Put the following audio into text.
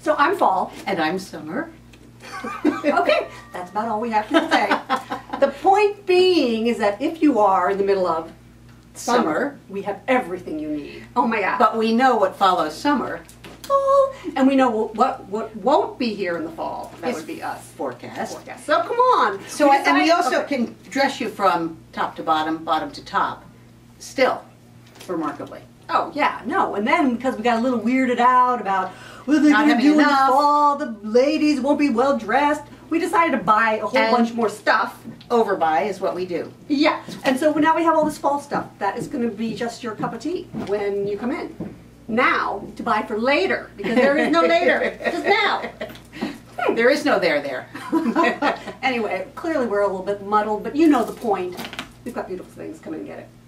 So I'm fall. And I'm summer. Okay, that's about all we have to say. The point being is that if you are in the middle of summer, we have everything you need. Oh my God. But we know what follows summer. Fall, and we know what won't be here in the fall. That It's would be us. Forecast. So come on. So and we also okay. can dress you from top to bottom, bottom to top, still, remarkably. Oh yeah, no, and then because we got a little weirded out about what they're Not going to having do in the enough. fall, the ladies won't be well dressed. We decided to buy a whole And- bunch more stuff. Overbuy is what we do. Yeah, and so now we have all this fall stuff that is going to be just your cup of tea when you come in. Now to buy for later because there is no later, just now. There is no there. Anyway, clearly we're a little bit muddled, but you know the point. We've got beautiful things. Come in and get it.